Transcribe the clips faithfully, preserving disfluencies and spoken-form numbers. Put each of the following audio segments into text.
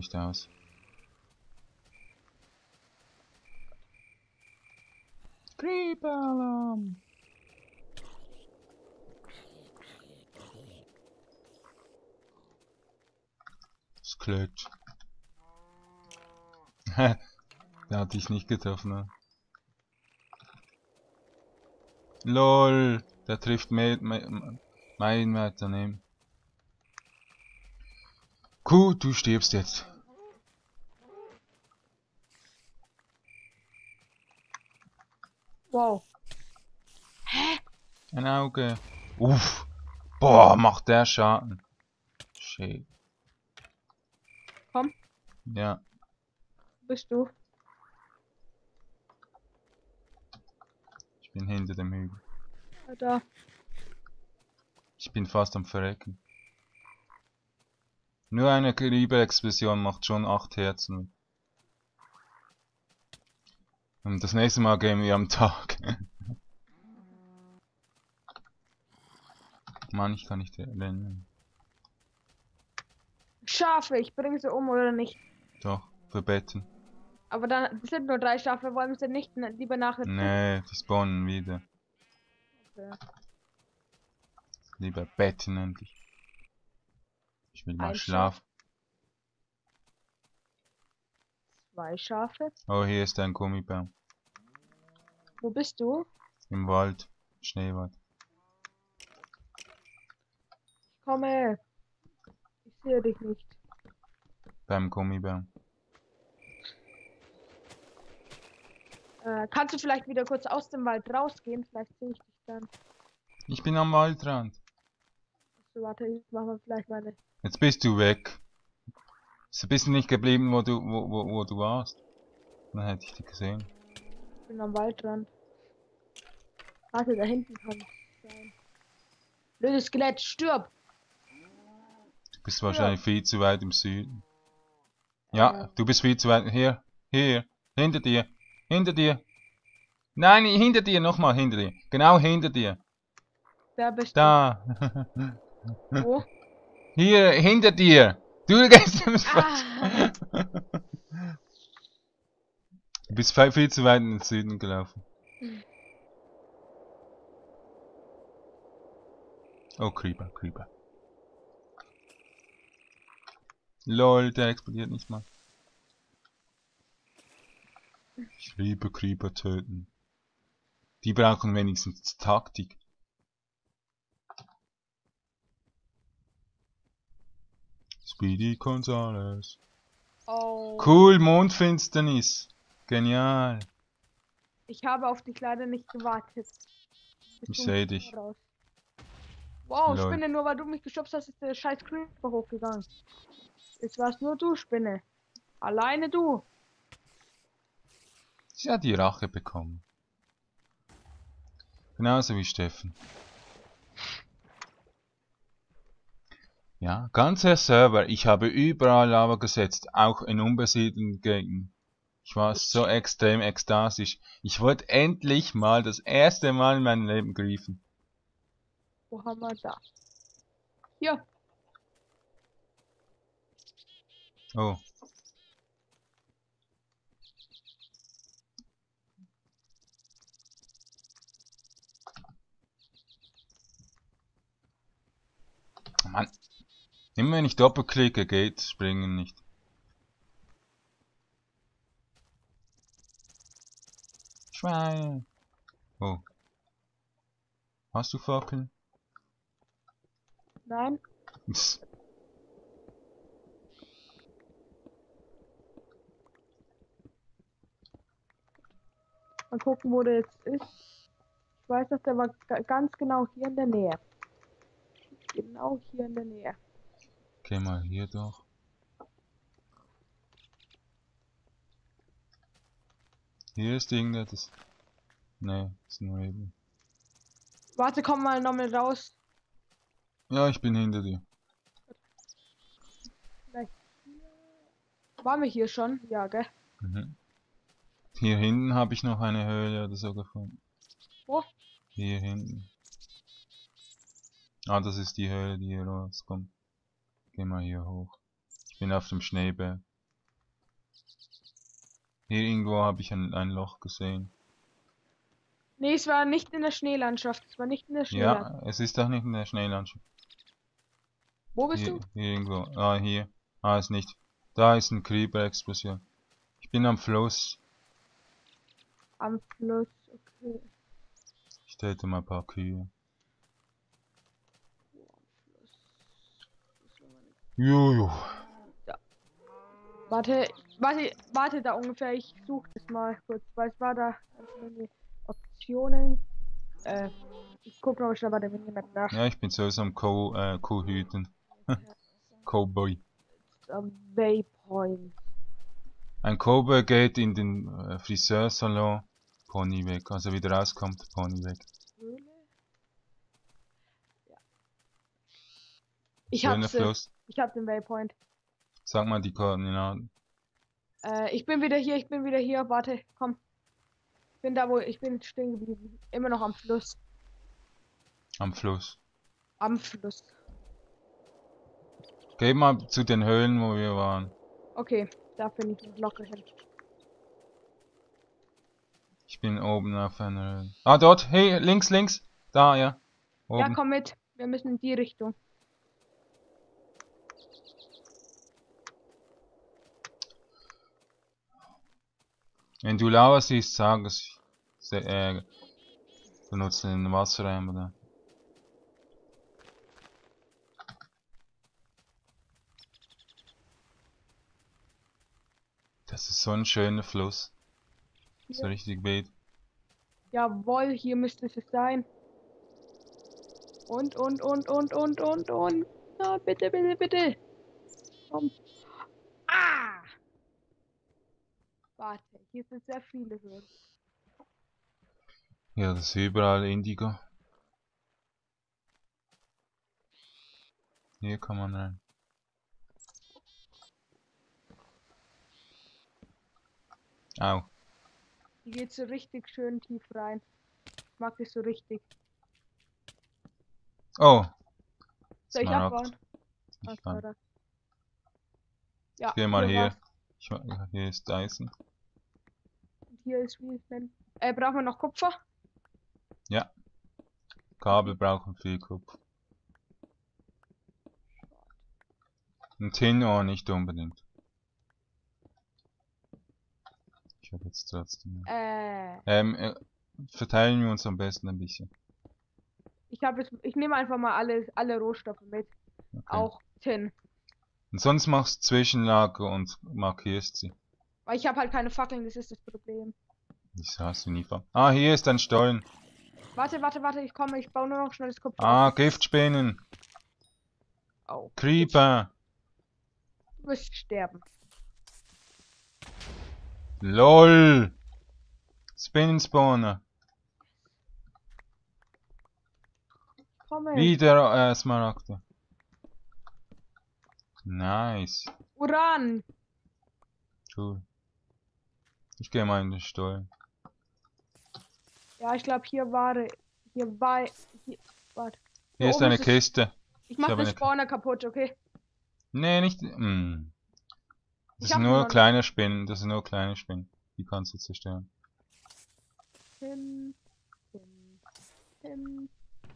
nicht aus. Creeper-Alarm! Skelett. Hä? Der hat dich nicht getroffen, ne? LOL! Der trifft me me mein weit daneben. Gut, du stirbst jetzt. Wow. Hä? Ein Auge. Uff. Boah, macht der Schaden. Shit. Komm, Ja. bist du? Ich bin hinter dem Hügel. Ja, da. Ich bin fast am Verrecken. Nur eine Liebe-Explosion macht schon acht Herzen. Und das nächste Mal gehen wir am Tag. Mann, ich kann nicht rennen. Schafe, ich bringe sie um oder nicht. Doch, für Betten. Aber dann sind nur drei Schafe, wollen wir sie nicht ne- lieber nachher. Nee, die spawnen wieder. Okay. Lieber Betten endlich. Ich will mal Ein schlafen. Zwei Schafe. Oh, hier ist ein Gummibaum. Wo bist du? Im Wald. Schneewald. Ich komme. Ich sehe dich nicht. Beim Gummibaum. Äh, kannst du vielleicht wieder kurz aus dem Wald rausgehen? Vielleicht sehe ich dich dann. Ich bin am Waldrand. So, warte, ich mache mal vielleicht meine. Jetzt bist du weg. So bist du nicht geblieben, wo du, wo, wo, wo du warst. Dann hätte ich dich gesehen. Ich bin am Waldrand. Warte, da hinten kann es sein. Blödes Skelett, stirb! Du bist wahrscheinlich viel zu weit im Süden. Ja, Äh. du bist viel zu weit. Hier, hier, hinter dir, hinter dir. Nein, hinter dir, nochmal hinter dir. Genau hinter dir. Wer bist Da. du? Wo? Hier, hinter dir. Du gehst ins Ah. Du bist viel, viel zu weit in den Süden gelaufen. Oh, Creeper, Creeper. Lol, der explodiert nicht mal. Ich liebe Creeper töten. Die brauchen wenigstens Taktik. Speedy Gonzales. Oh. Cool, Mondfinsternis. Genial. Ich habe auf dich leider nicht gewartet. Bist Ich du sehe dich. raus. Wow, Lol. Spinne, nur weil du mich geschubst hast, ist der scheiß Creeper hochgegangen. Jetzt warst nur du, Spinne. Alleine du. Sie hat die Rache bekommen. Genauso wie Steffen. Ja, ganzer Server. Ich habe überall Lava gesetzt, auch in unbesiedelten Gegenden. Ich war so extrem ekstasisch. Ich wollte endlich mal das erste Mal in meinem Leben griefen. Wo haben wir da? Hier. Oh. Mann. Immer wenn ich doppelklicke, geht springen nicht. Schwein. Oh. Hast du Fackeln? Nein. Psst. Mal gucken, wo der jetzt ist. Ich weiß, dass der war ga- ganz genau hier in der Nähe. Genau hier in der Nähe. Geh mal hier doch. Hier ist irgendetwas. Nee, ist nur eben. Warte, komm mal nochmal raus. Ja, ich bin hinter dir. Vielleicht hier. Waren wir hier schon? Ja, gell? Mhm. Hier hinten habe ich noch eine Höhle oder so gefunden. Wo? Hier hinten. Ah, das ist die Höhle, die hier rauskommt. Geh mal hier hoch. Ich bin auf dem Schneeberg. Hier irgendwo habe ich ein, ein Loch gesehen. Nee, es war nicht in der Schneelandschaft. Es war nicht in der Schneelandschaft. Ja, es ist doch nicht in der Schneelandschaft. Wo bist Hier, du? hier irgendwo. Ah, hier. Ah, ist nicht. Da ist eine Creeper-Explosion. Ich bin am Fluss. Am Fluss. Okay. Ich töte mal ein paar Kühe. Juju. Ja. Warte, warte, warte da ungefähr. Ich suche das mal kurz. Was war da? Optionen. Äh, ich gucke noch schnell bei der Minimap nach. Ja, ich bin sowieso am Co äh, Kuhhüten. Cowboy. Am Waypoint. Ein Cowboy geht in den äh, Friseursalon. Pony weg. Also wieder rauskommt, Pony weg. Ja. Ich Schöner hab's. Fluss. Ich hab den Waypoint. Sag mal die Koordinaten. Äh, ich bin wieder hier, ich bin wieder hier. Warte, komm. Ich bin da, wo ich bin stehen geblieben. Immer noch am Fluss. Am Fluss. Am Fluss. Geh mal zu den Höhlen, wo wir waren. Okay, da bin ich locker hin. Ich bin oben auf einer Höhle. Ah, dort. Hey, links, links. Da, ja. Oben. Ja, komm mit. Wir müssen in die Richtung. Wenn du Lava siehst, sag es. Se äh, benutze den Wassereimer da. Das ist so ein schöner Fluss. So Ja. richtig weh. Jawohl, hier müsste es sein. Und, und, und, und, und, und, und. Na, bitte, bitte, bitte. Komm. Ah! Warte, hier sind sehr viele Höhlen. Ja, das ist überall Indigo. Hier kann man rein. Au. Hier geht so richtig schön tief rein. Ich mag das so richtig. Oh. Soll ich Smaragd. abbauen? Ich Was kann. war das? Ja, Ich geh mal hier. war's. Ich, hier ist Eisen. Und hier ist wie es nennt. Äh, brauchen wir noch Kupfer? Ja. Kabel brauchen viel Kupfer. Ein Tin-Ohr nicht unbedingt. Ich habe jetzt trotzdem. Äh, Ähm, äh, verteilen wir uns am besten ein bisschen. ich habe jetzt, ich nehme einfach mal alle, alle Rohstoffe mit. Okay. Auch Tin. Und sonst machst du Zwischenlager und markierst sie. Weil ich habe halt keine Fackeln, das ist das Problem. Wieso hast du nie ver... Ah, hier ist ein Stollen. Warte, warte, warte, ich komme, ich baue nur noch schnell das Kupfer. Ah, Giftspinnen. Oh. Creeper. Du wirst sterben. LOL. Spinnenspawner. Komm. Wieder äh, Smaragde. Nice. Uran. Cool. Ich gehe mal in den Stollen. Ja, ich glaube hier war, hier war, hier, warte. Hier ist oben eine es- Kiste. Ich mach habe den eine- Spawner kaputt, okay? Nee, nicht. Hm. Das Ich sind hab nur noch- kleine Spinnen. Das sind nur kleine Spinnen. Die kannst du zerstören. Tim, Tim, Tim.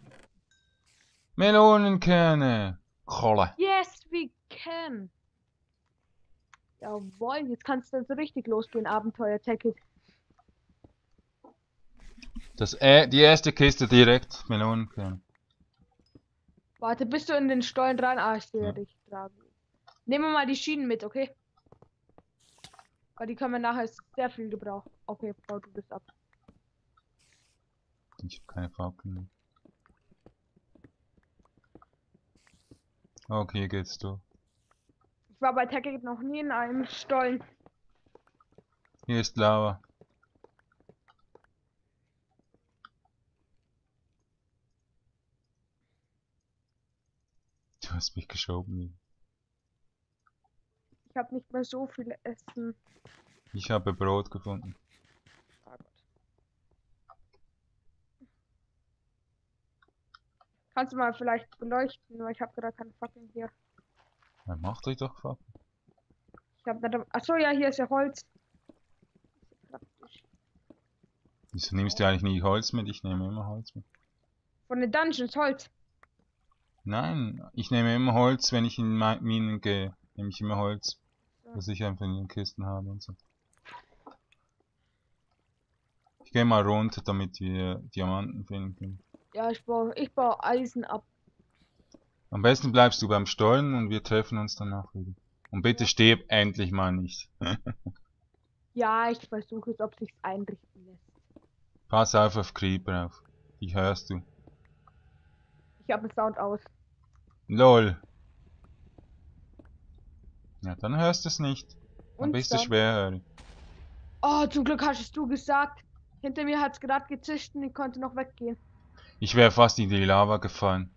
Melonenkerne. Kohle. Yes, we can. Jawohl, jetzt kannst du so richtig losgehen, Abenteuer-Tacket. Das äh, die erste Kiste direkt. Melonenkerne. Warte, bist du in den Stollen dran? Ah, ich sehe Ja. dich tragen. Nehmen wir mal die Schienen mit, okay? Weil die können wir nachher sehr viel gebrauchen. Okay, bau du das ab. Ich habe keine Fackeln mehr. Okay, hier geht's durch. Ich war bei Tacket noch nie in einem Stollen. Hier ist Lava. Du hast mich geschoben. Ich habe nicht mehr so viel Essen. Ich habe Brot gefunden. Ah, Gott. Kannst du mal vielleicht beleuchten, weil ich habe gerade keine Fackeln hier. Ja, macht euch doch Fackeln. Ich habe da. Achso, ja, hier ist ja Holz. Wieso nimmst du eigentlich nie Holz mit? Ich nehme immer Holz mit. Von den Dungeons Holz. Nein, ich nehme immer Holz, wenn ich in Minen gehe. Nehme ich immer Holz, So. was ich einfach in den Kisten habe und so. Ich gehe mal runter, damit wir Diamanten finden können. Ja, ich baue, ich baue Eisen ab. Am besten bleibst du beim Stollen und wir treffen uns danach wieder. Und bitte stirb endlich mal nicht. Ja, ich versuche es, ob sich's einrichten lässt. Pass auf auf Creeper auf. Die hörst du. Ich habe den Sound aus. LOL. Ja, dann hörst du es nicht. Dann Und bist du dann? schwerhörig. Oh, zum Glück hast es du gesagt. Hinter mir hat's gerade gezischt und ich konnte noch weggehen. Ich wäre fast in die Lava gefallen.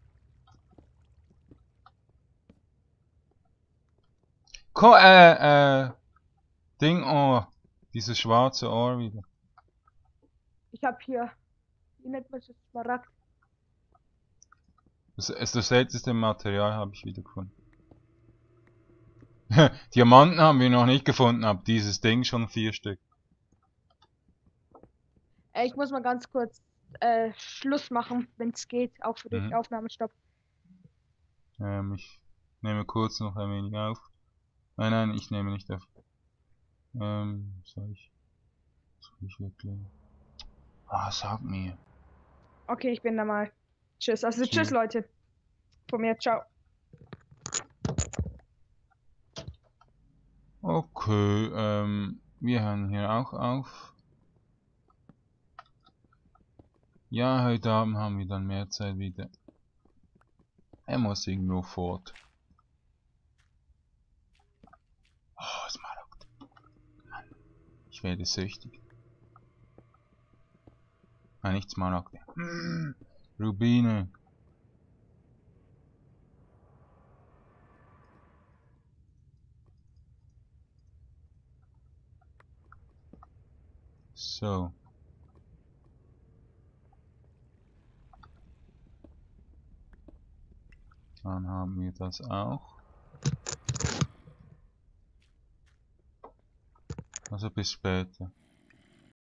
Ko äh, äh, Dingohr. Dieses schwarze Ohr wieder. Ich habe hier, wie nennt man das, Smaragd. Das, das, das älteste Material habe ich wieder gefunden. Diamanten haben wir noch nicht gefunden, aber dieses Ding schon vier Stück. Äh, ich muss mal ganz kurz äh, Schluss machen, wenn es geht, auch für dich. Mhm. Aufnahmestopp. Ähm, ich nehme kurz noch ein wenig auf. Nein, nein, ich nehme nicht auf. Ähm, soll ich... Soll ich wirklich... Ah, sag mir. Okay, ich bin da mal. Tschüss. Also Tschüss. tschüss, Leute. Von mir, ciao. Okay, ähm, wir hören hier auch auf. Ja, heute Abend haben wir dann mehr Zeit wieder. Er muss irgendwo fort. Oh, Smaragd. Mann, ich werde süchtig. Nein, nicht Smaragd. Mm, Rubine. So. Dann haben wir das auch. Also bis später.